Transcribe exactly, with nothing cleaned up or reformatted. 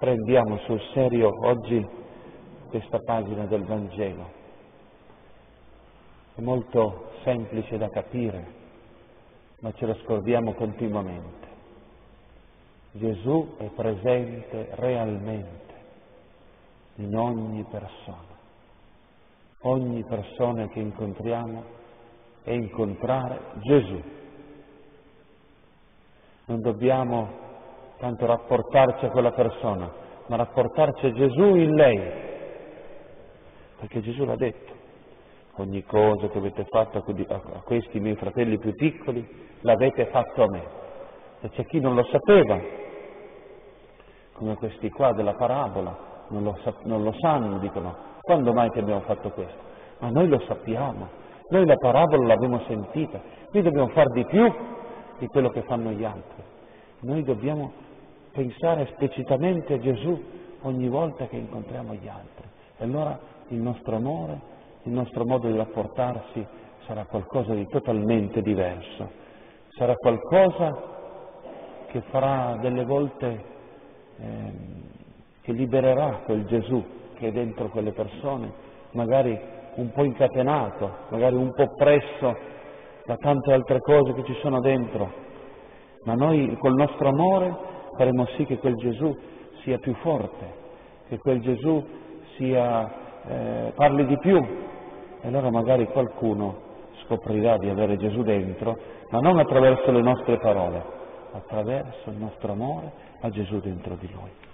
prendiamo sul serio oggi questa pagina del Vangelo. È molto semplice da capire, ma ce lo scordiamo continuamente. Gesù è presente realmente in ogni persona. Ogni persona che incontriamo è incontrare Gesù. Non dobbiamo tanto rapportarci a quella persona, ma rapportarci a Gesù in lei, perché Gesù l'ha detto: ogni cosa che avete fatto a questi miei fratelli più piccoli l'avete fatto a me. E c'è chi non lo sapeva, come questi qua della parabola, non lo, sa- non lo sanno, dicono: quando mai che abbiamo fatto questo? Ma noi lo sappiamo, noi la parabola l'abbiamo sentita, noi dobbiamo fare di più di quello che fanno gli altri. Noi dobbiamo pensare esplicitamente a Gesù ogni volta che incontriamo gli altri. E allora il nostro amore, il nostro modo di rapportarsi sarà qualcosa di totalmente diverso. Sarà qualcosa che farà delle volte, eh, che libererà quel Gesù che è dentro quelle persone, magari un po' incatenato, magari un po' oppresso da tante altre cose che ci sono dentro. Ma noi col nostro amore faremo sì che quel Gesù sia più forte, che quel Gesù sia, eh, parli di più, e allora magari qualcuno scoprirà di avere Gesù dentro, ma non attraverso le nostre parole, attraverso il nostro amore a Gesù dentro di noi.